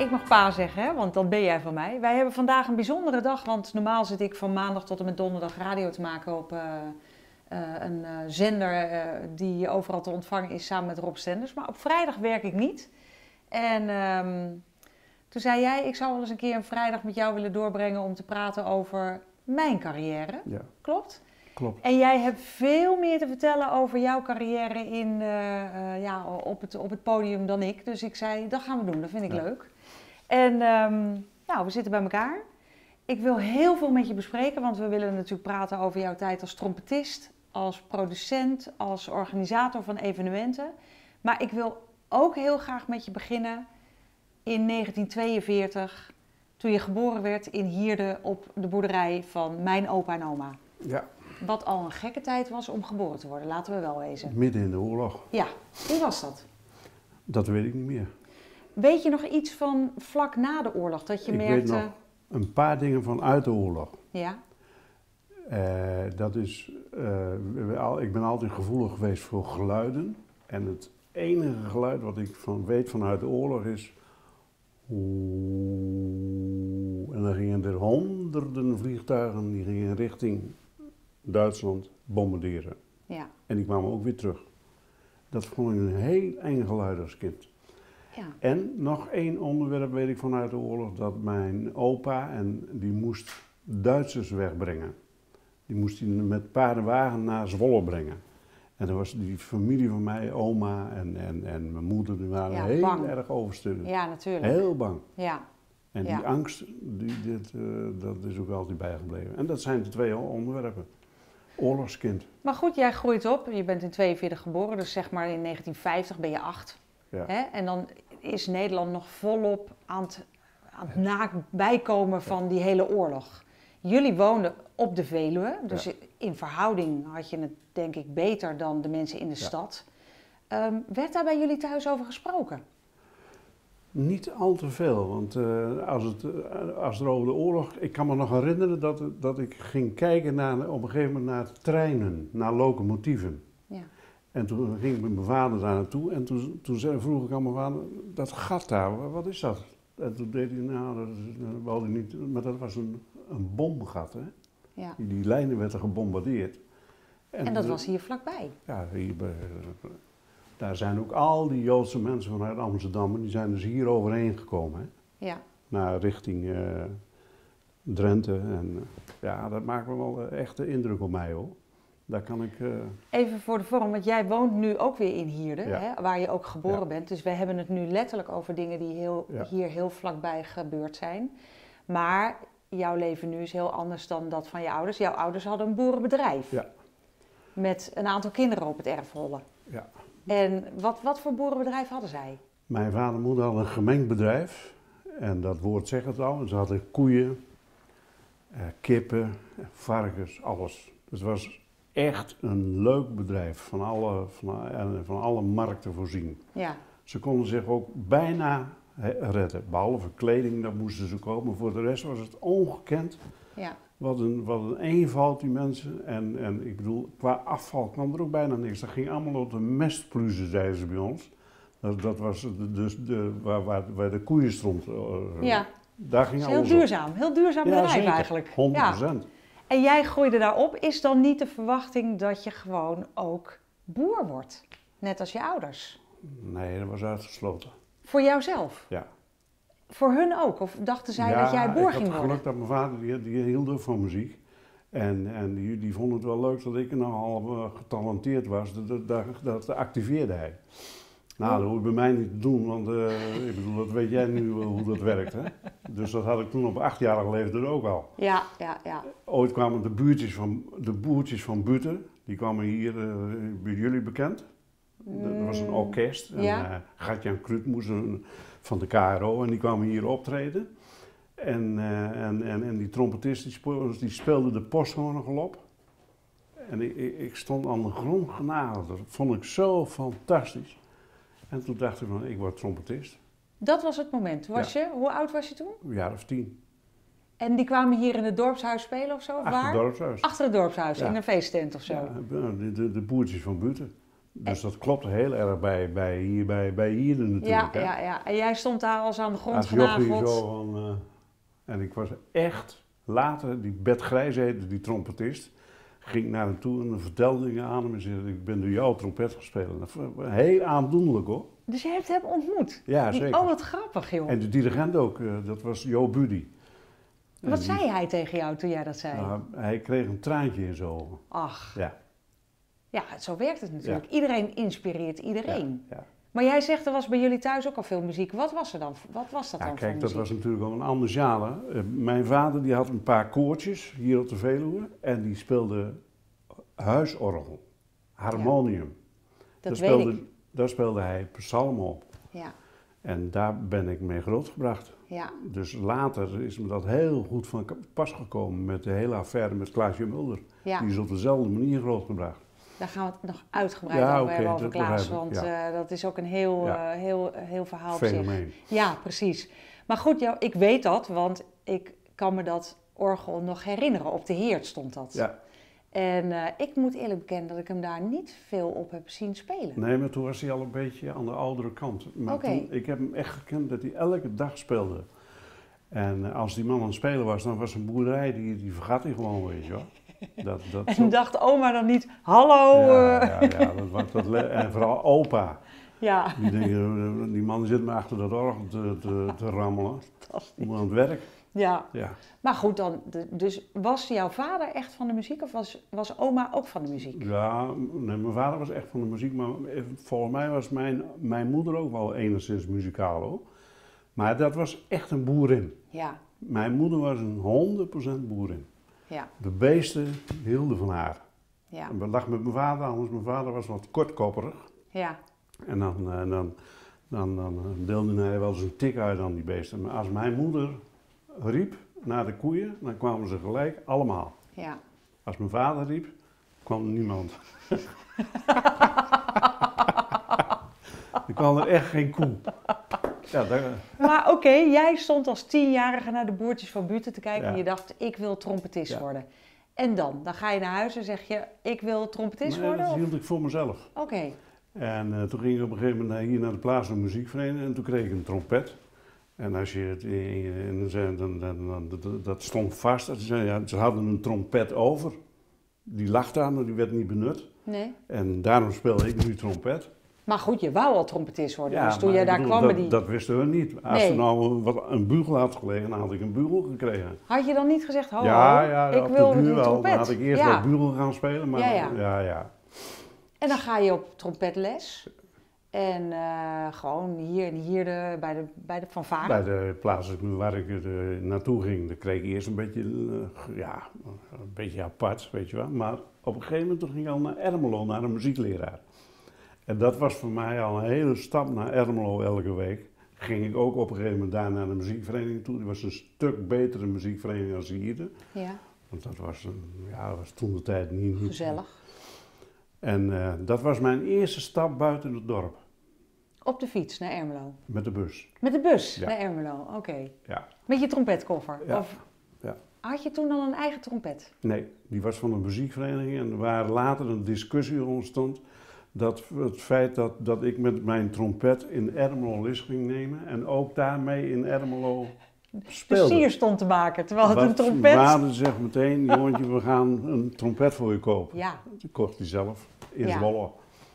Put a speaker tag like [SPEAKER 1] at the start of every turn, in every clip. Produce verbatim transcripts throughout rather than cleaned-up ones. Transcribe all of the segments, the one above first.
[SPEAKER 1] Ik mag pa zeggen, hè, want dan ben jij van mij. Wij hebben vandaag een bijzondere dag, want normaal zit ik van maandag tot en met donderdag radio te maken op uh, uh, een uh, zender uh, die overal te ontvangen is samen met Rob Stenders. Maar op vrijdag werk ik niet. En um, toen zei jij, ik zou wel eens een keer een vrijdag met jou willen doorbrengen om te praten over mijn carrière.
[SPEAKER 2] Ja.
[SPEAKER 1] Klopt?
[SPEAKER 2] Klopt.
[SPEAKER 1] En jij hebt veel meer te vertellen over jouw carrière in, uh, uh, ja, op, het, op het podium dan ik. Dus ik zei, dat gaan we doen, dat vind ik ja. leuk. En um, nou, we zitten bij elkaar. Ik wil heel veel met je bespreken, want we willen natuurlijk praten over jouw tijd als trompetist, als producent, als organisator van evenementen. Maar ik wil ook heel graag met je beginnen in negentien tweeënveertig, toen je geboren werd in Hierde op de boerderij van mijn opa en oma.
[SPEAKER 2] Ja.
[SPEAKER 1] Wat al een gekke tijd was om geboren te worden, laten we wel wezen.
[SPEAKER 2] Midden in de oorlog.
[SPEAKER 1] Ja, hoe was dat?
[SPEAKER 2] Dat weet ik niet meer.
[SPEAKER 1] Weet je nog iets van vlak na de oorlog, dat je
[SPEAKER 2] ik
[SPEAKER 1] merkte...
[SPEAKER 2] weet nog een paar dingen van uit de oorlog.
[SPEAKER 1] Ja?
[SPEAKER 2] Uh, dat is, uh, ik ben altijd gevoelig geweest voor geluiden. En het enige geluid wat ik van weet vanuit de oorlog is... En dan gingen er honderden vliegtuigen, die gingen richting Duitsland bombarderen.
[SPEAKER 1] Ja.
[SPEAKER 2] En die kwamen ook weer terug. Dat vond ik een heel eng geluid als kind.
[SPEAKER 1] Ja.
[SPEAKER 2] En nog één onderwerp weet ik vanuit de oorlog, dat mijn opa, en die moest Duitsers wegbrengen. Die moest hij met paardenwagen naar Zwolle brengen. En dan was die familie van mij, oma en, en, en mijn moeder, die waren
[SPEAKER 1] ja,
[SPEAKER 2] heel
[SPEAKER 1] bang.
[SPEAKER 2] erg overstuurd.
[SPEAKER 1] Ja, natuurlijk.
[SPEAKER 2] Heel bang.
[SPEAKER 1] Ja.
[SPEAKER 2] En die
[SPEAKER 1] ja.
[SPEAKER 2] angst, die, dit, uh, dat is ook altijd bijgebleven. En dat zijn de twee onderwerpen. Oorlogskind.
[SPEAKER 1] Maar goed, jij groeit op. Je bent in tweeënveertig geboren, dus zeg maar in negentien vijftig ben je acht.
[SPEAKER 2] Ja.
[SPEAKER 1] Hè? En dan is Nederland nog volop aan het, aan het nabijkomen van die hele oorlog. Jullie woonden op de Veluwe, dus ja. in verhouding had je het denk ik beter dan de mensen in de ja. stad. Um, werd daar bij jullie thuis over gesproken?
[SPEAKER 2] Niet al te veel, want uh, als, het, uh, als er over de oorlog... Ik kan me nog herinneren dat, dat ik ging kijken naar, op een gegeven moment naar treinen, naar locomotieven.
[SPEAKER 1] Ja.
[SPEAKER 2] En toen ging ik met mijn vader daar naartoe en toen, toen zei, vroeg ik aan mijn vader, dat gat daar, wat is dat? En toen deed hij, nou, dat, dat wilde hij niet, maar dat was een, een bomgat, hè?
[SPEAKER 1] Ja.
[SPEAKER 2] Die, die lijnen werden gebombardeerd.
[SPEAKER 1] En, en dat de, was hier vlakbij?
[SPEAKER 2] Ja, hier bij... Daar zijn ook al die Joodse mensen vanuit Amsterdam, die zijn dus hier overheen gekomen. Hè?
[SPEAKER 1] Ja.
[SPEAKER 2] Naar richting uh, Drenthe. En uh, ja, dat maakt me wel uh, echt de indruk op mij hoor. Daar kan ik... Uh...
[SPEAKER 1] Even voor de vorm, want jij woont nu ook weer in Hierde,
[SPEAKER 2] ja.
[SPEAKER 1] hè, waar je ook geboren
[SPEAKER 2] ja.
[SPEAKER 1] bent. Dus wij hebben het nu letterlijk over dingen die heel, ja. hier heel vlakbij gebeurd zijn. Maar jouw leven nu is heel anders dan dat van je ouders. Jouw ouders hadden een boerenbedrijf.
[SPEAKER 2] Ja.
[SPEAKER 1] Met een aantal kinderen op het erf rollen.
[SPEAKER 2] Ja.
[SPEAKER 1] En wat, wat voor boerenbedrijf hadden zij?
[SPEAKER 2] Mijn vader en moeder hadden een gemengd bedrijf. En dat woord zegt het al. Ze hadden koeien, eh, kippen, varkens, alles. Dus het was echt een leuk bedrijf. Van alle, van, van alle markten voorzien.
[SPEAKER 1] Ja.
[SPEAKER 2] Ze konden zich ook bijna redden. Behalve kleding, dat moesten ze kopen. Maar voor de rest was het ongekend.
[SPEAKER 1] Ja.
[SPEAKER 2] Wat een, wat een eenvoud die mensen. En, en ik bedoel, qua afval kwam er ook bijna niks. Dat ging allemaal op de mestpluizen, zeiden ze bij ons. Dat, dat was de, de, de, waar, waar, waar de koeien stond. Uh,
[SPEAKER 1] ja.
[SPEAKER 2] Daar ging
[SPEAKER 1] dus
[SPEAKER 2] alles
[SPEAKER 1] heel duurzaam. Heel duurzaam
[SPEAKER 2] ja,
[SPEAKER 1] bedrijf
[SPEAKER 2] zeker.
[SPEAKER 1] eigenlijk.
[SPEAKER 2] honderd procent.
[SPEAKER 1] Ja. En jij groeide daarop. Is dan niet de verwachting dat je gewoon ook boer wordt? Net als je ouders?
[SPEAKER 2] Nee, dat was uitgesloten.
[SPEAKER 1] Voor jouzelf?
[SPEAKER 2] Ja.
[SPEAKER 1] Voor hun ook? Of dachten zij
[SPEAKER 2] ja,
[SPEAKER 1] dat jij boer ging worden?
[SPEAKER 2] ik had geluk dat mijn vader, die, die hield ook van muziek. En, en die, die vond het wel leuk dat ik nogal uh, getalenteerd was. Dat, dat, dat activeerde hij. Nou,
[SPEAKER 1] oh.
[SPEAKER 2] dat hoef je bij mij niet te doen, want uh, ik bedoel, dat weet jij nu uh, hoe dat werkt. Hè? Dus dat had ik toen op achtjarige leeftijd ook al.
[SPEAKER 1] Ja, ja, ja.
[SPEAKER 2] Ooit kwamen de, buurtjes van, de boertjes van Butten, die kwamen hier, uh, bij jullie bekend. Mm. Dat was een orkest. En,
[SPEAKER 1] ja.
[SPEAKER 2] uh, Gatjan Krutmoes van de K R O en die kwamen hier optreden. En, uh, en, en, en die trompetist die speelde, die speelde de posthorngel op. En ik, ik, ik stond aan de grond genageld. Dat vond ik zo fantastisch. En toen dacht ik van, ik word trompetist.
[SPEAKER 1] Dat was het moment. Was ja. je, hoe oud was je toen?
[SPEAKER 2] Een jaar of tien.
[SPEAKER 1] En die kwamen hier in het dorpshuis spelen of zo?
[SPEAKER 2] Achter
[SPEAKER 1] waar?
[SPEAKER 2] het dorpshuis.
[SPEAKER 1] Achter het dorpshuis,
[SPEAKER 2] ja.
[SPEAKER 1] in een feesttent of zo?
[SPEAKER 2] Ja, de, de, de boertjes van Butten. Dus dat klopte heel erg bij, bij, hier, bij, bij Hierden natuurlijk.
[SPEAKER 1] Ja,
[SPEAKER 2] hè?
[SPEAKER 1] ja, ja. En jij stond daar als aan de grond
[SPEAKER 2] Als jochie
[SPEAKER 1] genageld.
[SPEAKER 2] zo van... Uh, en ik was echt... Later, die Bert Grijs heette, die trompetist, ging naar hem toe en dan vertelde dingen aan hem en zei: ik ben door jou trompet gespeeld. Dat was heel aandoenlijk hoor.
[SPEAKER 1] Dus je hebt hem ontmoet?
[SPEAKER 2] Ja,
[SPEAKER 1] die,
[SPEAKER 2] zeker.
[SPEAKER 1] Oh, wat grappig joh.
[SPEAKER 2] En de dirigent ook, uh, dat was Jo Buddy.
[SPEAKER 1] Wat die, zei hij tegen jou toen jij dat zei?
[SPEAKER 2] Uh, hij kreeg een traantje in zijn ogen.
[SPEAKER 1] Ach.
[SPEAKER 2] Ja.
[SPEAKER 1] Ja, zo werkt het natuurlijk.
[SPEAKER 2] Ja.
[SPEAKER 1] Iedereen inspireert iedereen.
[SPEAKER 2] Ja, ja.
[SPEAKER 1] Maar jij zegt er was bij jullie thuis ook al veel muziek. Wat was er dan? Wat was dat
[SPEAKER 2] ja,
[SPEAKER 1] dan
[SPEAKER 2] kijk,
[SPEAKER 1] voor
[SPEAKER 2] dat
[SPEAKER 1] muziek?
[SPEAKER 2] was natuurlijk al een ander genre. Uh, mijn vader die had een paar koortjes hier op de Veluwe en die speelde huisorgel, harmonium.
[SPEAKER 1] Ja, dat
[SPEAKER 2] daar,
[SPEAKER 1] weet
[SPEAKER 2] speelde,
[SPEAKER 1] ik.
[SPEAKER 2] daar speelde hij psalmen op.
[SPEAKER 1] Ja.
[SPEAKER 2] En daar ben ik mee grootgebracht.
[SPEAKER 1] Ja.
[SPEAKER 2] Dus later is me dat heel goed van pas gekomen met de hele affaire met Klaasje Mulder.
[SPEAKER 1] Ja.
[SPEAKER 2] Die is op dezelfde manier grootgebracht.
[SPEAKER 1] Daar gaan we het nog uitgebreid
[SPEAKER 2] Ja,
[SPEAKER 1] over
[SPEAKER 2] okay,
[SPEAKER 1] hebben, over Klaas,
[SPEAKER 2] ik,
[SPEAKER 1] want
[SPEAKER 2] ja.
[SPEAKER 1] uh, dat is ook een heel,
[SPEAKER 2] ja.
[SPEAKER 1] uh, heel, heel verhaal op
[SPEAKER 2] Fenomeen.
[SPEAKER 1] zich. Ja, precies. Maar goed, jou, ik weet dat, want ik kan me dat orgel nog herinneren. Op de Heert stond dat.
[SPEAKER 2] Ja.
[SPEAKER 1] En uh, ik moet eerlijk bekennen dat ik hem daar niet veel op heb zien spelen.
[SPEAKER 2] Nee, maar toen was hij al een beetje aan de oudere kant. Maar
[SPEAKER 1] okay.
[SPEAKER 2] toen, ik heb hem echt gekend dat hij elke dag speelde. En uh, als die man aan het spelen was, dan was een boerderij, die, die vergat hij gewoon, weet je wel. Dat, dat
[SPEAKER 1] en
[SPEAKER 2] zo...
[SPEAKER 1] dacht oma dan niet, hallo?
[SPEAKER 2] Ja, ja, ja dat, was, dat le- en vooral opa.
[SPEAKER 1] Ja.
[SPEAKER 2] Die, denken, die man zit me achter dat orgel te, te, te rammelen. Moet aan het werk.
[SPEAKER 1] Ja.
[SPEAKER 2] ja.
[SPEAKER 1] Maar goed, dan, dus was jouw vader echt van de muziek of was, was oma ook van de muziek?
[SPEAKER 2] Ja, nee, mijn vader was echt van de muziek, maar volgens mij was mijn, mijn moeder ook wel enigszins muzikaal hoor. Maar dat was echt een boerin.
[SPEAKER 1] Ja.
[SPEAKER 2] Mijn moeder was een honderd procent boerin.
[SPEAKER 1] Ja.
[SPEAKER 2] De beesten hielden van haar.
[SPEAKER 1] Ja.
[SPEAKER 2] En dat lag met mijn vader anders. Mijn vader was wat kortkopperig.
[SPEAKER 1] Ja.
[SPEAKER 2] En dan, dan, dan, dan, dan deelde hij wel eens een tik uit aan die beesten. Maar als mijn moeder riep naar de koeien, dan kwamen ze gelijk allemaal.
[SPEAKER 1] Ja.
[SPEAKER 2] Als mijn vader riep, kwam er niemand. Er kwam er echt geen koe. Ja, daar...
[SPEAKER 1] Maar oké, okay, jij stond als tienjarige naar de Boertjes van Buiten te kijken
[SPEAKER 2] ja.
[SPEAKER 1] en je dacht, ik wil trompetist
[SPEAKER 2] ja.
[SPEAKER 1] worden. En dan? Dan ga je naar huis en zeg je, ik wil trompetist
[SPEAKER 2] nee,
[SPEAKER 1] worden?
[SPEAKER 2] dat hield ik voor mezelf.
[SPEAKER 1] Oké. Okay.
[SPEAKER 2] En uh, toen ging ik op een gegeven moment hier naar de plaatselijke muziekvereniging en toen kreeg ik een trompet. En als je het in, in, dan, dan, dan, dat, dat stond vast. Ze, ja, ze hadden een trompet over. Die lag daar, maar die werd niet benut.
[SPEAKER 1] Nee.
[SPEAKER 2] En daarom speelde ik nu trompet.
[SPEAKER 1] Maar goed, je wou al trompetist worden.
[SPEAKER 2] Ja,
[SPEAKER 1] dus toen jij daar
[SPEAKER 2] bedoel,
[SPEAKER 1] kwam
[SPEAKER 2] dat,
[SPEAKER 1] met die...
[SPEAKER 2] dat wisten we niet. Als
[SPEAKER 1] nee.
[SPEAKER 2] er nou wat, een bugel had gelegen, dan had ik een bugel gekregen.
[SPEAKER 1] Had je dan niet gezegd, ho,
[SPEAKER 2] ja, ja,
[SPEAKER 1] ik
[SPEAKER 2] op
[SPEAKER 1] wil
[SPEAKER 2] de duur
[SPEAKER 1] een
[SPEAKER 2] wel.
[SPEAKER 1] trompet?
[SPEAKER 2] Dan had ik eerst
[SPEAKER 1] ja.
[SPEAKER 2] wel bugel gaan spelen, maar
[SPEAKER 1] ja, ja.
[SPEAKER 2] ja, ja.
[SPEAKER 1] En dan ga je op trompetles. En uh, gewoon hier en hier de, bij, de, bij de fanfare.
[SPEAKER 2] Bij de plaats waar ik uh, naartoe ging, dan kreeg ik eerst een beetje, uh, ja, een beetje apart, weet je wel. Maar op een gegeven moment ging ik al naar Ermelo, naar een muziekleraar. En dat was voor mij al een hele stap naar Ermelo elke week. Ging ik ook op een gegeven moment daar naar de muziekvereniging toe. Die was een stuk betere muziekvereniging dan hier.
[SPEAKER 1] Ja.
[SPEAKER 2] Want dat was, een, ja, dat was toen de tijd niet... niet
[SPEAKER 1] gezellig.
[SPEAKER 2] En uh, dat was mijn eerste stap buiten het dorp.
[SPEAKER 1] Op de fiets naar Ermelo?
[SPEAKER 2] Met de bus.
[SPEAKER 1] Met de bus
[SPEAKER 2] ja.
[SPEAKER 1] naar Ermelo, oké. Okay.
[SPEAKER 2] Ja.
[SPEAKER 1] Met je trompetkoffer?
[SPEAKER 2] Ja.
[SPEAKER 1] Of
[SPEAKER 2] ja.
[SPEAKER 1] had je toen al een eigen trompet?
[SPEAKER 2] Nee, die was van een muziekvereniging en waar later een discussie ontstond. Dat het feit dat, dat ik met mijn trompet in Ermelo les ging nemen en ook daarmee in Ermelo speelde.
[SPEAKER 1] De sier stond te maken, terwijl het
[SPEAKER 2] Wat
[SPEAKER 1] een trompet...
[SPEAKER 2] Mijn vader zegt meteen, jongetje, we gaan een trompet voor je kopen.
[SPEAKER 1] Ja.
[SPEAKER 2] Dat kocht hij zelf, in
[SPEAKER 1] ja.
[SPEAKER 2] Zwolle.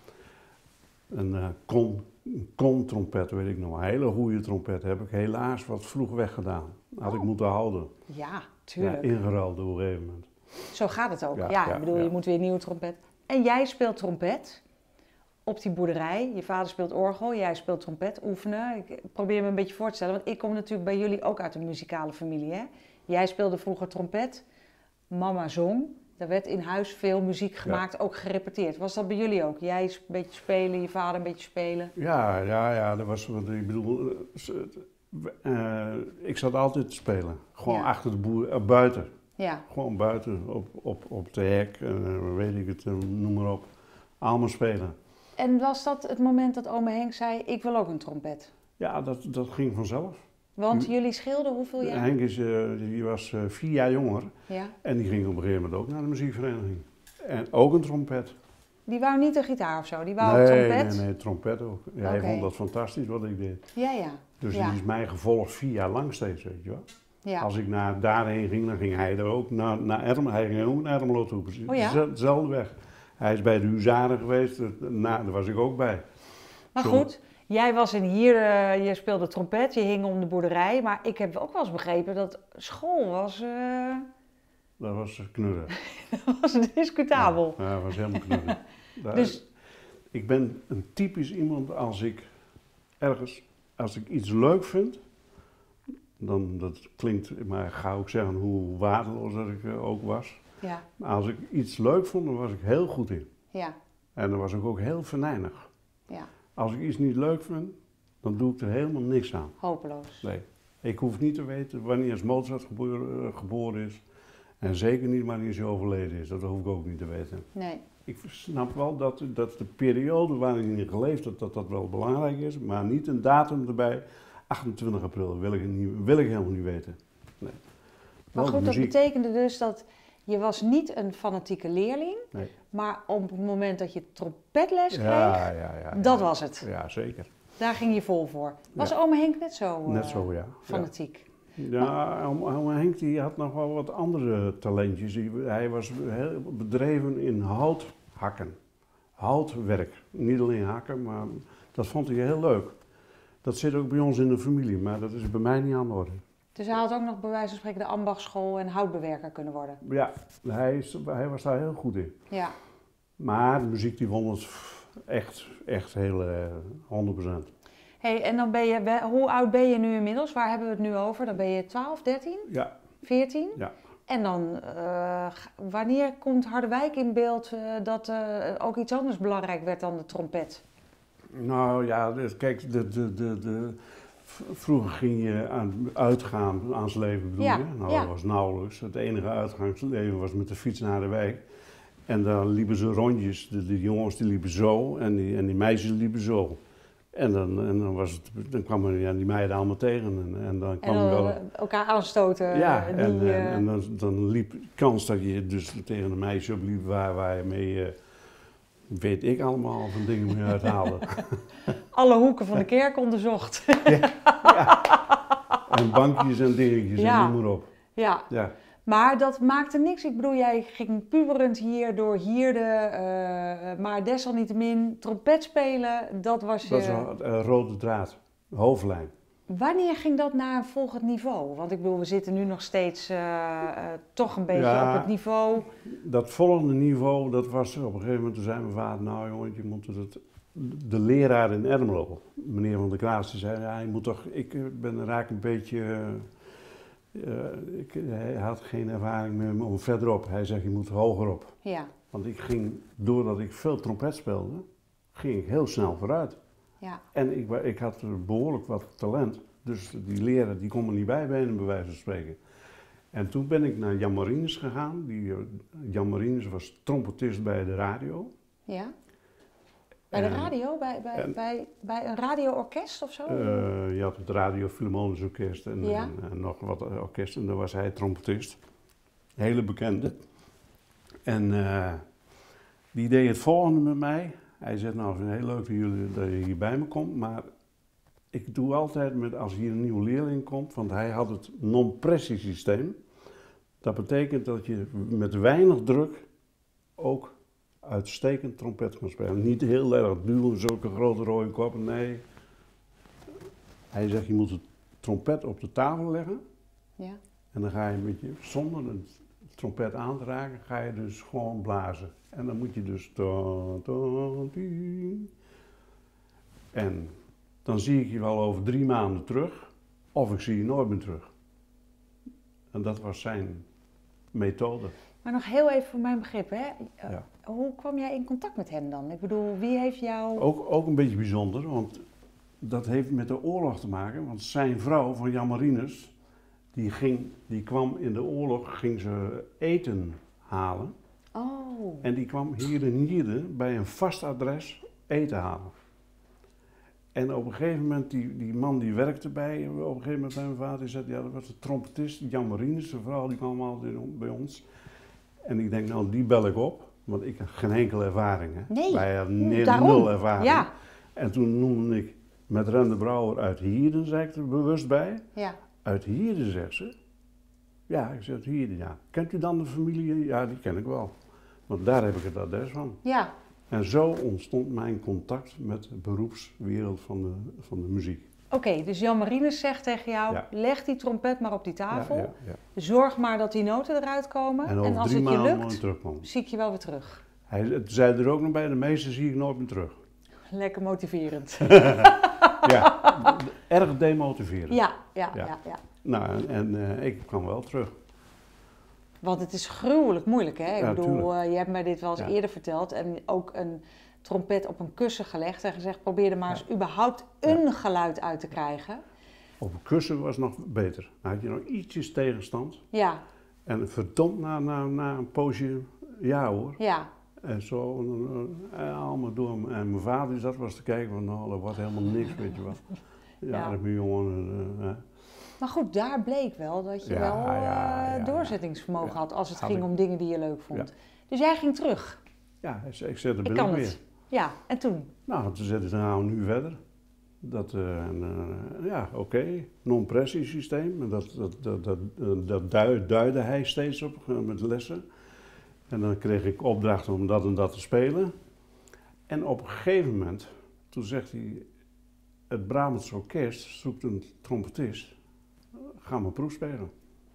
[SPEAKER 2] Een uh, kon, kon trompet, weet ik nog. Een hele goede trompet heb ik helaas wat vroeg weggedaan. Had oh. ik moeten houden.
[SPEAKER 1] Ja, tuurlijk.
[SPEAKER 2] Ja, ingeruild op een gegeven moment.
[SPEAKER 1] Zo gaat het ook. Ja,
[SPEAKER 2] ja,
[SPEAKER 1] ja ik bedoel,
[SPEAKER 2] ja.
[SPEAKER 1] je moet weer een nieuwe trompet. En jij speelt trompet op die boerderij. Je vader speelt orgel, jij speelt trompet, oefenen. Ik probeer me een beetje voor te stellen, want ik kom natuurlijk bij jullie ook uit een muzikale familie. Hè? Jij speelde vroeger trompet, mama zong. Er werd in huis veel muziek gemaakt, ja. ook gerepeteerd. Was dat bij jullie ook? Jij een beetje spelen, je vader een beetje spelen?
[SPEAKER 2] Ja, ja, ja. Dat was, ik bedoel, uh, ik zat altijd te spelen. Gewoon ja. achter de boer, uh, buiten.
[SPEAKER 1] Ja.
[SPEAKER 2] Gewoon buiten, op, op, op de hek, uh, weet ik het, uh, noem maar op. Allemaal spelen.
[SPEAKER 1] En was dat het moment dat ome Henk zei, ik wil ook een trompet?
[SPEAKER 2] Ja, dat, dat ging vanzelf.
[SPEAKER 1] Want jullie scheelden hoeveel jaar?
[SPEAKER 2] Henk is, uh, die was uh, vier jaar jonger
[SPEAKER 1] ja.
[SPEAKER 2] en die ging op een gegeven moment ook naar de muziekvereniging. En ook een trompet.
[SPEAKER 1] Die wou niet de gitaar of zo, die wou
[SPEAKER 2] nee,
[SPEAKER 1] trompet?
[SPEAKER 2] Nee, nee, trompet ook. Ja, hij
[SPEAKER 1] Oké.
[SPEAKER 2] vond dat fantastisch wat ik deed.
[SPEAKER 1] Ja, ja.
[SPEAKER 2] Dus
[SPEAKER 1] ja.
[SPEAKER 2] die is mij gevolgd vier jaar lang steeds, weet je wel.
[SPEAKER 1] Ja.
[SPEAKER 2] Als ik naar daarheen ging, dan ging hij er ook naar, naar Ermelo. Hij ging ook naar Ermelo toe, precies.
[SPEAKER 1] Oh ja?
[SPEAKER 2] Dezelfde weg. Hij is bij de Huzaren geweest, nou, daar was ik ook bij.
[SPEAKER 1] Maar
[SPEAKER 2] Zo.
[SPEAKER 1] goed, jij was in hier, uh, je speelde trompet, je hing om de boerderij. Maar ik heb ook wel eens begrepen dat school was... Uh...
[SPEAKER 2] Dat was knurren.
[SPEAKER 1] dat was discutabel.
[SPEAKER 2] Ja, dat was helemaal knurren. Daar,
[SPEAKER 1] dus...
[SPEAKER 2] Ik ben een typisch iemand als ik ergens, als ik iets leuk vind, dan, dat klinkt, maar ga ook zeggen hoe waardeloos dat ik uh, ook was.
[SPEAKER 1] Ja.
[SPEAKER 2] Maar als ik iets leuk vond, dan was ik heel goed in.
[SPEAKER 1] Ja.
[SPEAKER 2] En dan was ik ook heel venijnig.
[SPEAKER 1] Ja.
[SPEAKER 2] Als ik iets niet leuk vind, dan doe ik er helemaal niks aan.
[SPEAKER 1] Hopeloos.
[SPEAKER 2] Nee. Ik hoef niet te weten wanneer Mozart geboren, uh, geboren is. En zeker niet wanneer hij overleden is. Dat hoef ik ook niet te weten.
[SPEAKER 1] Nee.
[SPEAKER 2] Ik snap wel dat, dat de periode waarin hij geleefd heeft, dat dat wel belangrijk is. Maar niet een datum erbij. achtentwintig april wil ik, niet, wil ik helemaal niet weten. Nee.
[SPEAKER 1] Maar goed, dat betekende dus dat je was niet een fanatieke leerling.
[SPEAKER 2] Nee.
[SPEAKER 1] Maar op het moment dat je trompetles kreeg,
[SPEAKER 2] ja, ja, ja,
[SPEAKER 1] dat
[SPEAKER 2] ja.
[SPEAKER 1] was het.
[SPEAKER 2] Ja, zeker.
[SPEAKER 1] Daar ging je vol voor. Was
[SPEAKER 2] Ja.
[SPEAKER 1] oma Henk net zo, uh,
[SPEAKER 2] Net zo, ja.
[SPEAKER 1] fanatiek?
[SPEAKER 2] Ja, oma Henk die had nog wel wat andere talentjes. Hij was heel bedreven in houthakken. Houtwerk. Niet alleen hakken, maar dat vond hij heel leuk. Dat zit ook bij ons in de familie, maar dat is bij mij niet aan de orde.
[SPEAKER 1] Dus hij had ook nog bij wijze van spreken de ambachtschool en houtbewerker kunnen worden?
[SPEAKER 2] Ja, hij, is, hij was daar heel goed in.
[SPEAKER 1] Ja.
[SPEAKER 2] Maar de muziek die vond het echt, echt heel uh, honderd procent.
[SPEAKER 1] Hey, en dan ben je, hoe oud ben je nu inmiddels? Waar hebben we het nu over? Dan ben je twaalf, dertien?
[SPEAKER 2] Ja.
[SPEAKER 1] veertien?
[SPEAKER 2] Ja.
[SPEAKER 1] En dan, uh, wanneer komt Harderwijk in beeld uh, dat uh, ook iets anders belangrijk werd dan de trompet?
[SPEAKER 2] Nou ja, kijk, de, de, de, de, vroeger ging je aan uitgaan aan zijn leven bedoel je?
[SPEAKER 1] Ja,
[SPEAKER 2] Nou,
[SPEAKER 1] ja.
[SPEAKER 2] dat was nauwelijks. Het enige uitgangsleven was met de fiets naar de wijk. En dan liepen ze rondjes. De, de jongens die liepen zo en die, en die meisjes liepen zo. En dan, en dan, was het, dan kwamen ja, die meiden allemaal tegen. En, en dan kwam
[SPEAKER 1] en dan,
[SPEAKER 2] wel,
[SPEAKER 1] elkaar aanstoten.
[SPEAKER 2] Ja,
[SPEAKER 1] die,
[SPEAKER 2] en,
[SPEAKER 1] uh...
[SPEAKER 2] en, en dan, dan liep de kans dat je dus tegen een meisje opliep waar, waar je mee, uh, weet ik allemaal, van dingen mee uithaalde.
[SPEAKER 1] Alle hoeken van de kerk onderzocht.
[SPEAKER 2] ja, ja. En bankjes en dingetjes
[SPEAKER 1] ja.
[SPEAKER 2] en noem maar op.
[SPEAKER 1] Ja.
[SPEAKER 2] Ja.
[SPEAKER 1] Maar dat maakte niks. Ik bedoel, jij ging puberend hier door Hierde, uh, maar desalniettemin trompet spelen, dat was je...
[SPEAKER 2] Dat is een uh, rode draad, hoofdlijn.
[SPEAKER 1] Wanneer ging dat naar een volgend niveau? Want ik bedoel, we zitten nu nog steeds uh, uh, toch een beetje
[SPEAKER 2] ja,
[SPEAKER 1] op het niveau...
[SPEAKER 2] Dat volgende niveau, dat was op een gegeven moment, toen zei mijn vader, nou jongen, je moet het... De leraar in Ermelo, meneer Van der Kraas, die zei, ja, je moet toch, ik ben raak een beetje... Uh, Uh, ik, hij had geen ervaring meer om verderop. Hij zegt, je moet hogerop.
[SPEAKER 1] Ja.
[SPEAKER 2] Want ik ging, doordat ik veel trompet speelde, ging ik heel snel vooruit.
[SPEAKER 1] Ja.
[SPEAKER 2] En ik, ik had behoorlijk wat talent. Dus die leraar, die kon me niet bijbenen, bij wijze van spreken. En toen ben ik naar Jan Marinus gegaan. Die, Jan Marinus was trompetist bij de radio.
[SPEAKER 1] Ja. Bij de radio? Bij, bij, en, bij, bij een radioorkest of zo?
[SPEAKER 2] Uh, je had het Radio Philharmonisch Orkest en,
[SPEAKER 1] ja.
[SPEAKER 2] en, en nog wat orkesten. En daar was hij trompetist. Hele bekende. En uh, die deed het volgende met mij. Hij zegt, nou, ik vind het heel leuk dat, jullie, dat je hier bij me komt. Maar ik doe altijd met, als hier een nieuwe leerling komt, want hij had het non-pressiesysteem. Dat betekent dat je met weinig druk ook uitstekend trompet kan spelen. Niet heel erg duwen, zulke grote rode koppen, nee. Hij zegt, je moet de trompet op de tafel leggen.
[SPEAKER 1] Ja.
[SPEAKER 2] En dan ga je met je, zonder een trompet aan te raken, ga je dus gewoon blazen. En dan moet je dus... Ta, ta, die. En dan zie ik je wel over drie maanden terug, of ik zie je nooit meer terug. En dat was zijn methode.
[SPEAKER 1] Maar nog heel even voor mijn begrip, hè?
[SPEAKER 2] Ja.
[SPEAKER 1] Hoe kwam jij in contact met hem dan? Ik bedoel, wie heeft jou...
[SPEAKER 2] Ook, ook een beetje bijzonder, want dat heeft met de oorlog te maken. Want zijn vrouw van Jan Marinus, die, ging, die kwam in de oorlog, ging ze eten halen.
[SPEAKER 1] Oh.
[SPEAKER 2] En die kwam hier in Hierden bij een vast adres eten halen. En op een gegeven moment, die, die man die werkte bij, op een gegeven moment bij mijn vader, die zei, ja, dat was de trompetist, Jan Marinus, de vrouw, die kwam altijd bij ons. En ik denk, nou, die bel ik op. Want ik had geen enkele ervaring. Hè.
[SPEAKER 1] Nee,
[SPEAKER 2] Wij hadden ne-
[SPEAKER 1] daarom.
[SPEAKER 2] nul ervaring.
[SPEAKER 1] Ja.
[SPEAKER 2] En toen noemde ik met Rende Brouwer uit Hierden, zei ik er bewust bij.
[SPEAKER 1] Ja.
[SPEAKER 2] Uit Hierden, zegt ze. Ja, ik zeg uit Hierden, ja. Kent u dan de familie? Ja, die ken ik wel. Want daar heb ik het adres van.
[SPEAKER 1] Ja.
[SPEAKER 2] En zo ontstond mijn contact met de beroepswereld van de, van de muziek.
[SPEAKER 1] Oké, okay, dus Jan Marinus zegt tegen jou,
[SPEAKER 2] Ja.
[SPEAKER 1] leg die trompet maar op die tafel.
[SPEAKER 2] Ja, ja, ja.
[SPEAKER 1] Zorg maar dat die noten eruit komen.
[SPEAKER 2] En over
[SPEAKER 1] als
[SPEAKER 2] drie
[SPEAKER 1] het je
[SPEAKER 2] maanden moet
[SPEAKER 1] lukt,
[SPEAKER 2] ik terugkomen.
[SPEAKER 1] zie ik je wel weer terug.
[SPEAKER 2] Hij zei er ook nog bij, de meeste zie ik nooit meer terug.
[SPEAKER 1] Lekker motiverend.
[SPEAKER 2] Ja, erg demotiverend.
[SPEAKER 1] Ja, ja, ja.
[SPEAKER 2] Ja.
[SPEAKER 1] ja.
[SPEAKER 2] Nou, en, en uh, ik kwam wel terug.
[SPEAKER 1] Want het is gruwelijk moeilijk, hè? Ik
[SPEAKER 2] Ja,
[SPEAKER 1] bedoel, uh, je hebt mij dit wel eens
[SPEAKER 2] Ja.
[SPEAKER 1] eerder verteld. En ook een trompet op een kussen gelegd en gezegd, probeer er maar eens
[SPEAKER 2] Ja.
[SPEAKER 1] überhaupt een geluid uit te krijgen.
[SPEAKER 2] Op een kussen was nog beter. Dan had je nog ietsjes tegenstand.
[SPEAKER 1] Ja,
[SPEAKER 2] En verdomd na, na, na een poosje, ja hoor.
[SPEAKER 1] ja.
[SPEAKER 2] En zo, uh, uh, allemaal door. En mijn vader die zat was te kijken van, nou, dat was helemaal niks, weet je wel. Ja,
[SPEAKER 1] Ja.
[SPEAKER 2] dat mijn jongen. Uh, uh,
[SPEAKER 1] Maar goed, daar bleek wel dat je
[SPEAKER 2] Ja,
[SPEAKER 1] wel uh,
[SPEAKER 2] ja, ja,
[SPEAKER 1] doorzettingsvermogen
[SPEAKER 2] ja.
[SPEAKER 1] had als het
[SPEAKER 2] Had
[SPEAKER 1] ging
[SPEAKER 2] ik.
[SPEAKER 1] om dingen die je leuk vond.
[SPEAKER 2] Ja.
[SPEAKER 1] Dus jij ging terug.
[SPEAKER 2] ja, ik zei, ik zet er
[SPEAKER 1] Ik
[SPEAKER 2] ben
[SPEAKER 1] kan
[SPEAKER 2] ik
[SPEAKER 1] het.
[SPEAKER 2] weer.
[SPEAKER 1] Ja, en toen?
[SPEAKER 2] Nou, toen zette ik nou nu verder. Dat, uh, en, uh, ja, oké, okay. non-pressiesysteem. En dat, dat, dat, dat, dat duid, duidde hij steeds op uh, met lessen. En dan kreeg ik opdrachten om dat en dat te spelen. En op een gegeven moment, toen zegt hij, het Brabants Orkest zoekt een trompetist. Ga maar proef spelen.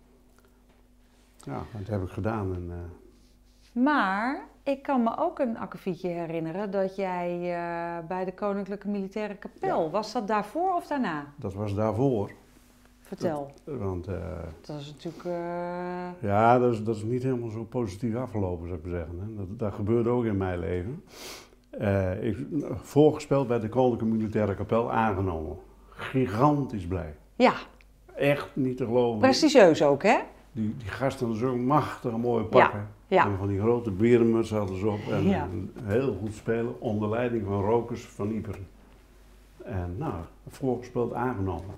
[SPEAKER 2] Ja, dat heb ik gedaan. En, uh,
[SPEAKER 1] Maar ik kan me ook een akkefietje herinneren dat jij uh, bij de Koninklijke Militaire Kapel,
[SPEAKER 2] Ja.
[SPEAKER 1] was dat daarvoor of daarna?
[SPEAKER 2] dat was daarvoor.
[SPEAKER 1] Vertel.
[SPEAKER 2] Dat, want uh,
[SPEAKER 1] Dat is natuurlijk... Uh...
[SPEAKER 2] ja, dat is, dat is niet helemaal zo positief afgelopen, zou ik maar zeggen. Hè. Dat, dat gebeurde ook in mijn leven. Uh, ik voorgespeeld bij de Koninklijke Militaire Kapel, aangenomen. Gigantisch blij.
[SPEAKER 1] Ja,
[SPEAKER 2] Echt niet te geloven.
[SPEAKER 1] prestigieus ook, hè?
[SPEAKER 2] Die, die gasten hadden zo'n machtige mooie pakken.
[SPEAKER 1] Ja.
[SPEAKER 2] En van die grote berenmuts hadden ze op. En
[SPEAKER 1] Ja.
[SPEAKER 2] heel goed spelen onder leiding van Rokers van Iperen. En nou, voorgespeeld aangenomen.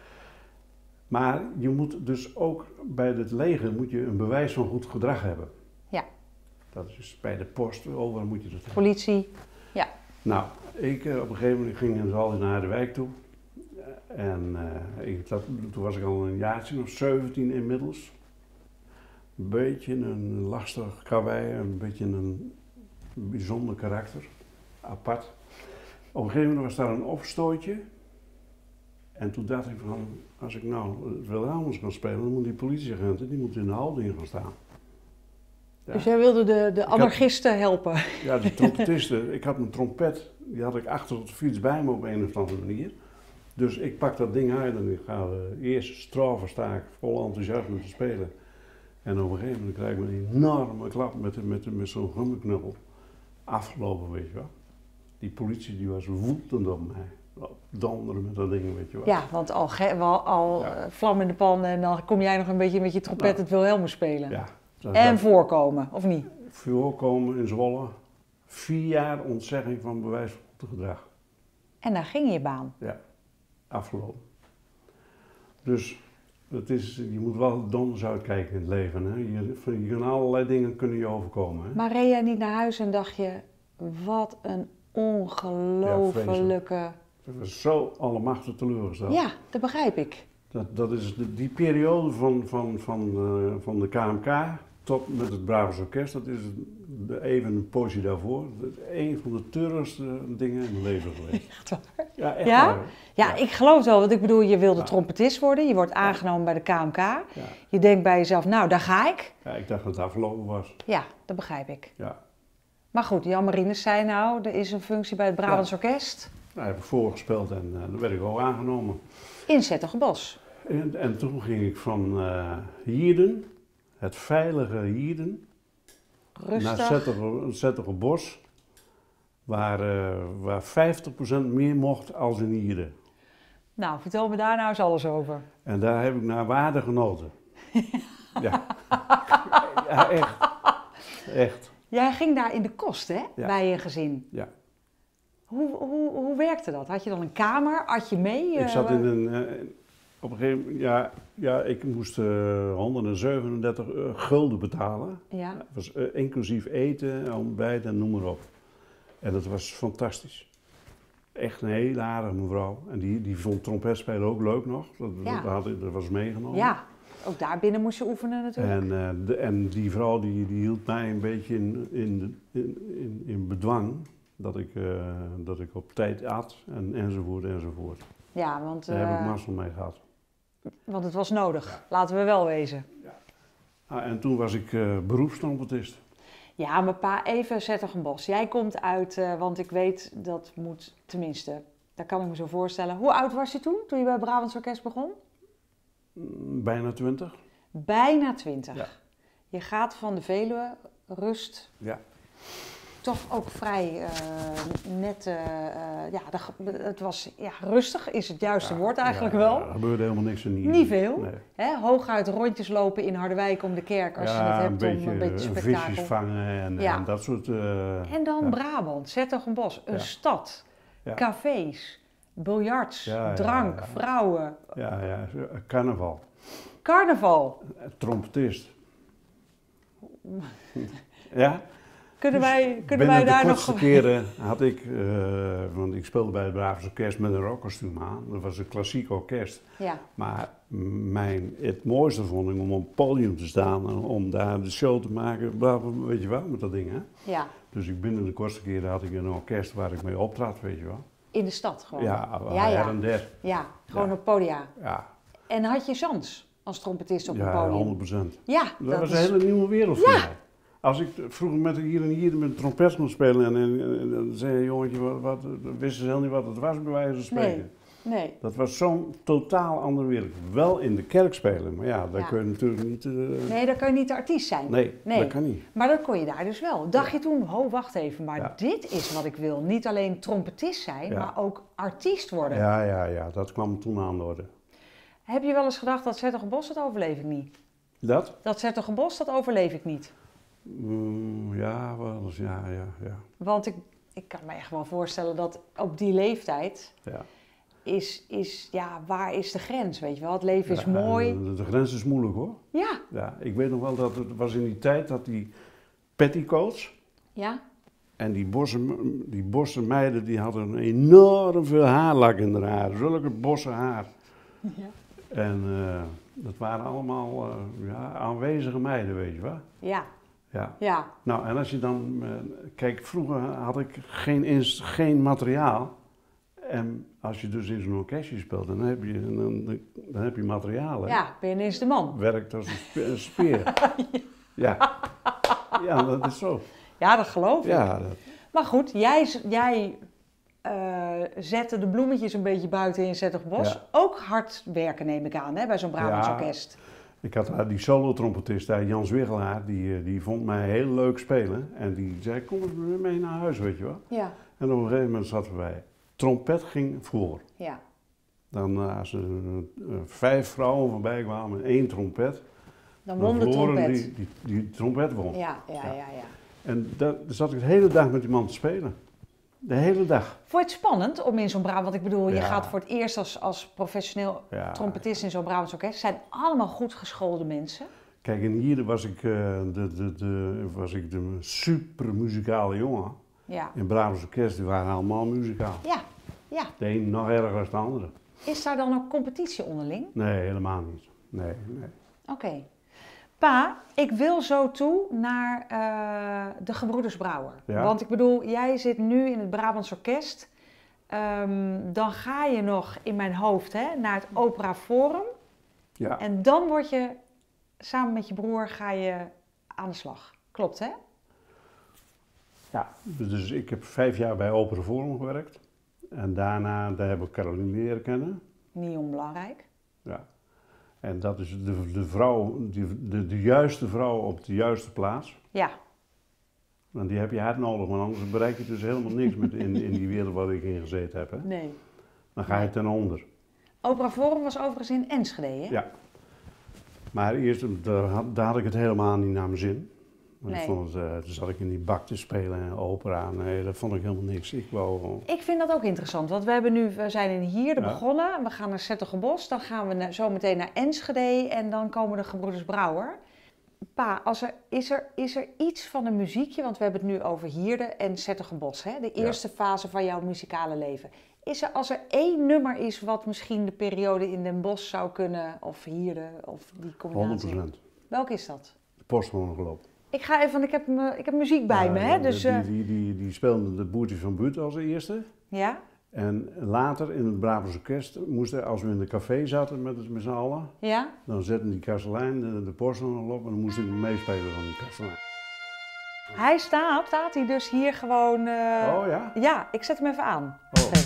[SPEAKER 2] Maar je moet dus ook bij het leger moet je een bewijs van goed gedrag hebben.
[SPEAKER 1] Ja.
[SPEAKER 2] Dat is dus bij de post, overal moet je dat hebben.
[SPEAKER 1] Politie. Ja.
[SPEAKER 2] Nou, ik uh, op een gegeven moment ging dus al naar de wijk toe. En uh, ik, dat, toen was ik al een jaartje of zeventien inmiddels. Een beetje een lastig karwei, een beetje een bijzonder karakter, apart. Op een gegeven moment was daar een opstootje. En toen dacht ik van, als ik nou het Wilhelmus kan spelen, dan moeten die politieagenten, die moeten in de houding gaan staan. Ja.
[SPEAKER 1] Dus jij wilde de, de anarchisten helpen?
[SPEAKER 2] Ja, de trompetisten. Ik had mijn trompet, die had ik achter op de fiets bij me op een of andere manier. Dus ik pak dat ding uit en ik ga de eerste strofe sta ik vol enthousiasme te spelen. En op een gegeven moment krijg ik een enorme klap met, met, met zo'n gummiknuppel. Afgelopen, weet je wel. Die politie die was woedend op mij. Donderen met dat ding, weet je wel.
[SPEAKER 1] Ja, want al, ge- wel, al
[SPEAKER 2] Ja.
[SPEAKER 1] uh, vlam in de pan en dan kom jij nog een beetje met je trompet
[SPEAKER 2] Nou.
[SPEAKER 1] het Wilhelmus spelen.
[SPEAKER 2] Ja, dat,
[SPEAKER 1] En
[SPEAKER 2] dat,
[SPEAKER 1] voorkomen, of niet?
[SPEAKER 2] voorkomen in Zwolle. Vier jaar ontzegging van bewijs van goed gedrag.
[SPEAKER 1] En daar ging je baan.
[SPEAKER 2] Ja, afgelopen. Dus het is, je moet wel donders uitkijken in het leven. Hè? Je, je kan allerlei dingen kunnen je overkomen. Hè?
[SPEAKER 1] Maar reed jij niet naar huis en dacht je, wat een ongelofelijke...
[SPEAKER 2] Ik was zo allemachtig teleurgesteld.
[SPEAKER 1] Ja, dat begrijp ik.
[SPEAKER 2] Dat, dat is de, die periode van, van, van, uh, van de K M K tot met het Brabants Orkest, dat is de, even een poosje daarvoor. Dat is een van de treurigste dingen in mijn leven geweest.
[SPEAKER 1] Echt waar?
[SPEAKER 2] Ja, echt
[SPEAKER 1] Ja?
[SPEAKER 2] waar.
[SPEAKER 1] Ja, ik geloof het wel, want ik bedoel, je wilde
[SPEAKER 2] Ja.
[SPEAKER 1] trompetist worden, je wordt aangenomen bij de K M K.
[SPEAKER 2] Ja.
[SPEAKER 1] Je denkt bij jezelf, nou, daar ga ik.
[SPEAKER 2] Ja, ik dacht dat het afgelopen was.
[SPEAKER 1] Ja, dat begrijp ik.
[SPEAKER 2] Ja.
[SPEAKER 1] Maar goed, Jan Marinus zei nou, er is een functie bij het Brabants Orkest.
[SPEAKER 2] Nou, heb ik voorgespeeld en uh, dan werd ik ook aangenomen.
[SPEAKER 1] In Zettergebos.
[SPEAKER 2] En, en toen ging ik van uh, Hierden, het veilige Hierden,
[SPEAKER 1] Rustig.
[SPEAKER 2] naar Zettergebos, waar, uh, waar vijftig procent meer mocht als in Hierden.
[SPEAKER 1] Nou, vertel me daar nou eens alles over.
[SPEAKER 2] En daar heb ik naar waarde genoten. Ja. Ja, echt. Echt.
[SPEAKER 1] Jij ging daar in de kost, hè?
[SPEAKER 2] Ja.
[SPEAKER 1] Bij je gezin.
[SPEAKER 2] Ja.
[SPEAKER 1] Hoe, hoe, hoe werkte dat? Had je dan een kamer? Had je mee?
[SPEAKER 2] Ik
[SPEAKER 1] uh,
[SPEAKER 2] zat in een, uh, op een gegeven moment, ja, ja ik moest uh, honderdzevenendertig gulden betalen.
[SPEAKER 1] Ja.
[SPEAKER 2] Dat was uh, inclusief eten, ontbijt en noem maar op. En dat was fantastisch. Echt een hele aardige mevrouw. En die, die vond trompetspelen ook leuk nog. Dat,
[SPEAKER 1] Ja.
[SPEAKER 2] dat, had, dat was meegenomen.
[SPEAKER 1] Ja, ook daar binnen moest je oefenen natuurlijk.
[SPEAKER 2] En, uh, de, en die vrouw die, die hield mij een beetje in, in, in, in, in bedwang. Dat ik, uh, dat ik op tijd at en, enzovoort enzovoort.
[SPEAKER 1] Ja, want, uh,
[SPEAKER 2] Daar heb ik mazzel mee gehad.
[SPEAKER 1] Want het was nodig,
[SPEAKER 2] Ja.
[SPEAKER 1] laten we wel wezen.
[SPEAKER 2] Ja. Ah, en toen was ik uh, beroepstrompetist.
[SPEAKER 1] Ja, maar pa, even Zertogenbosch. Jij komt uit, uh, want ik weet dat moet, tenminste, dat kan ik me zo voorstellen. Hoe oud was je toen, toen je bij het Brabants Orkest begon?
[SPEAKER 2] Mm, bijna twintig.
[SPEAKER 1] Bijna twintig.
[SPEAKER 2] Ja.
[SPEAKER 1] Je gaat van de Veluwe, rust.
[SPEAKER 2] Ja.
[SPEAKER 1] Toch ook vrij uh, net, uh, ja, de, het was ja, rustig is het juiste ja, woord eigenlijk
[SPEAKER 2] ja,
[SPEAKER 1] wel.
[SPEAKER 2] Er gebeurde helemaal niks in hier.
[SPEAKER 1] Niet veel.
[SPEAKER 2] Nee.
[SPEAKER 1] Hè? Hooguit rondjes lopen in Harderwijk om de kerk als
[SPEAKER 2] ja,
[SPEAKER 1] je het hebt
[SPEAKER 2] een beetje,
[SPEAKER 1] om een beetje spektakel.
[SPEAKER 2] Visjes vangen en,
[SPEAKER 1] ja.
[SPEAKER 2] en dat soort... Uh,
[SPEAKER 1] en dan
[SPEAKER 2] ja.
[SPEAKER 1] Brabant, Zertogenbosch, een ja. stad, ja. cafés, biljarts, ja, drank, ja, ja. vrouwen.
[SPEAKER 2] Ja, ja, carnaval.
[SPEAKER 1] Carnaval.
[SPEAKER 2] Trompetist. Ja?
[SPEAKER 1] Kunnen wij, kunnen wij daar nog...
[SPEAKER 2] de keren had ik, uh, want ik speelde bij het Brabants Orkest met een rockkostuum aan. Dat was een klassiek orkest.
[SPEAKER 1] Ja.
[SPEAKER 2] Maar mijn, het mooiste vond ik om op het podium te staan en om daar de show te maken, weet je wel, met dat ding, hè?
[SPEAKER 1] Ja.
[SPEAKER 2] Dus ik binnen de kortste keren had ik een orkest waar ik mee optrad, weet je wel.
[SPEAKER 1] In de stad gewoon?
[SPEAKER 2] Ja,
[SPEAKER 1] ja,
[SPEAKER 2] her
[SPEAKER 1] ja.
[SPEAKER 2] en der.
[SPEAKER 1] Ja, gewoon
[SPEAKER 2] ja.
[SPEAKER 1] op podia.
[SPEAKER 2] Ja.
[SPEAKER 1] En had je chance als trompetist op
[SPEAKER 2] ja,
[SPEAKER 1] een podium?
[SPEAKER 2] Ja, honderd procent.
[SPEAKER 1] Ja,
[SPEAKER 2] dat,
[SPEAKER 1] dat
[SPEAKER 2] was
[SPEAKER 1] is...
[SPEAKER 2] een hele nieuwe wereld voor
[SPEAKER 1] ja.
[SPEAKER 2] mij. Als ik vroeger met hier en hier met trompet moest spelen en, en, en, en dan zei een jongetje, wat, wat, wisten ze helemaal niet wat het was bij wijze van spreken.
[SPEAKER 1] Nee, nee.
[SPEAKER 2] Dat was zo'n totaal andere wereld. Wel in de kerk spelen, maar ja, daar
[SPEAKER 1] ja.
[SPEAKER 2] kun je natuurlijk niet... Uh...
[SPEAKER 1] Nee, daar kun je niet de artiest zijn.
[SPEAKER 2] Nee,
[SPEAKER 1] nee,
[SPEAKER 2] dat kan niet.
[SPEAKER 1] Maar dat kon je daar dus wel. Dacht ja. je toen, oh wacht even, maar
[SPEAKER 2] ja.
[SPEAKER 1] dit is wat ik wil. Niet alleen trompetist zijn,
[SPEAKER 2] ja.
[SPEAKER 1] maar ook artiest worden.
[SPEAKER 2] Ja, ja, ja, dat kwam toen aan de orde.
[SPEAKER 1] Heb je wel eens gedacht, dat Zertogenbosch, dat overleef ik niet?
[SPEAKER 2] Dat?
[SPEAKER 1] Dat Zertogenbosch, dat overleef ik niet.
[SPEAKER 2] Mm, ja, wel eens, ja, ja, ja.
[SPEAKER 1] Want ik, ik kan me echt wel voorstellen dat op die leeftijd
[SPEAKER 2] ja.
[SPEAKER 1] is, is, ja, waar is de grens, weet je wel? Het leven is
[SPEAKER 2] ja,
[SPEAKER 1] mooi.
[SPEAKER 2] De, de grens is moeilijk, hoor.
[SPEAKER 1] Ja.
[SPEAKER 2] Ja. Ik weet nog wel dat het was in die tijd dat die petticoats
[SPEAKER 1] ja.
[SPEAKER 2] en die bosse, die bosse meiden, die hadden enorm veel haarlak in hun haar. Zulke bosse haar.
[SPEAKER 1] Ja.
[SPEAKER 2] En uh, dat waren allemaal uh, ja, aanwezige meiden, weet je wel?
[SPEAKER 1] Ja.
[SPEAKER 2] Ja.
[SPEAKER 1] ja.
[SPEAKER 2] Nou, en als je dan... Uh, kijk, vroeger had ik geen, inst, geen materiaal. En als je dus in zo'n orkestje speelt, dan heb je, dan, dan heb je materiaal, hè?
[SPEAKER 1] Ja, ben je ineens de man.
[SPEAKER 2] Werkt als een speer. ja. Ja, dat is zo.
[SPEAKER 1] Ja, dat geloof ik.
[SPEAKER 2] Ja, dat...
[SPEAKER 1] Maar goed, jij... jij Uh, zetten de bloemetjes een beetje buiten in Zertogenbosch. Ja. Ook hard werken neem ik aan, hè, bij zo'n Brabants
[SPEAKER 2] ja,
[SPEAKER 1] orkest.
[SPEAKER 2] Ik had daar die solo-trompetist, daar, Jans Wiggelaar, die, die vond mij heel leuk spelen. En die zei, kom eens mee naar huis, weet je wel.
[SPEAKER 1] Ja.
[SPEAKER 2] En op een gegeven moment zaten wij. Trompet ging voor.
[SPEAKER 1] Ja.
[SPEAKER 2] Dan uh, als er uh, vijf vrouwen voorbij kwamen, één trompet.
[SPEAKER 1] Dan won de trompet.
[SPEAKER 2] Die, die, die trompet won.
[SPEAKER 1] Ja, ja, ja. ja, ja.
[SPEAKER 2] En daar zat ik de hele dag met die man te spelen. De hele dag.
[SPEAKER 1] Vond je het spannend om in zo'n Brabant, want ik bedoel, je
[SPEAKER 2] ja.
[SPEAKER 1] gaat voor het eerst als, als professioneel ja. trompetist in zo'n Brabants orkest. Het zijn allemaal goed geschoolde mensen.
[SPEAKER 2] Kijk, en hier was ik, uh, de, de, de, was ik de super muzikale jongen.
[SPEAKER 1] Ja.
[SPEAKER 2] In Brabants orkest, die waren allemaal muzikaal.
[SPEAKER 1] Ja, ja.
[SPEAKER 2] De een nog erger dan de andere.
[SPEAKER 1] Is daar dan ook competitie onderling?
[SPEAKER 2] Nee, helemaal niet. Nee, nee.
[SPEAKER 1] Oké. Okay. Pa, ik wil zo toe naar uh, de Gebroeders Brouwer.
[SPEAKER 2] Ja?
[SPEAKER 1] Want ik bedoel, jij zit nu in het Brabants Orkest. Um, dan ga je nog in mijn hoofd hè, naar het Opera Forum.
[SPEAKER 2] Ja.
[SPEAKER 1] En dan word je, samen met je broer, ga je aan de slag. Klopt, hè?
[SPEAKER 2] Ja, dus ik heb vijf jaar bij Opera Forum gewerkt. En daarna, daar heb ik Caroline leren kennen.
[SPEAKER 1] Niet onbelangrijk.
[SPEAKER 2] Ja. En dat is de, de vrouw, de, de, de juiste vrouw op de juiste plaats.
[SPEAKER 1] Ja.
[SPEAKER 2] Want die heb je hard nodig, want anders bereik je dus helemaal niks met in, in die wereld waar ik in gezeten heb. Hè?
[SPEAKER 1] Nee.
[SPEAKER 2] Dan ga je
[SPEAKER 1] nee.
[SPEAKER 2] ten onder.
[SPEAKER 1] Opera Forum was overigens in Enschede, hè?
[SPEAKER 2] Ja. Maar eerst, daar had, daar had ik het helemaal niet naar mijn zin. Maar
[SPEAKER 1] Nee.
[SPEAKER 2] ik vond het, uh, toen zat ik in die bak te spelen en opera. Nee, dat vond ik helemaal niks. Ik wou...
[SPEAKER 1] Ik vind dat ook interessant, want we, hebben nu, we zijn in Hierde
[SPEAKER 2] Ja.
[SPEAKER 1] begonnen. We gaan naar 's-Hertogenbosch, dan gaan we na- zo meteen naar Enschede en dan komen de gebroeders Brouwer. Pa, als er, is, er, is er iets van een muziekje, want we hebben het nu over Hierde en 's-Hertogenbosch, hè? De eerste ja. fase van jouw muzikale leven. Is er, als er één nummer is wat misschien de periode in Den Bosch zou kunnen, of Hierde, of die combinatie?
[SPEAKER 2] honderd procent.
[SPEAKER 1] Welk is dat?
[SPEAKER 2] De Posthoorngelop.
[SPEAKER 1] Ik ga even, want ik heb, me, ik heb muziek bij
[SPEAKER 2] ja,
[SPEAKER 1] me, hè? Dus,
[SPEAKER 2] die,
[SPEAKER 1] uh...
[SPEAKER 2] die, die, die speelden de Boertjes van Buut als eerste.
[SPEAKER 1] Ja?
[SPEAKER 2] En later in het Brabants Orkest moesten, als we in de café zaten met, met z'n allen,
[SPEAKER 1] Ja?
[SPEAKER 2] dan zetten die kastelein de, de Posthoorngelop en dan moest ik meespelen van die kastelein.
[SPEAKER 1] Hij staat, staat hij dus hier gewoon... Uh...
[SPEAKER 2] Oh ja?
[SPEAKER 1] Ja, ik zet hem even aan.
[SPEAKER 2] Oh.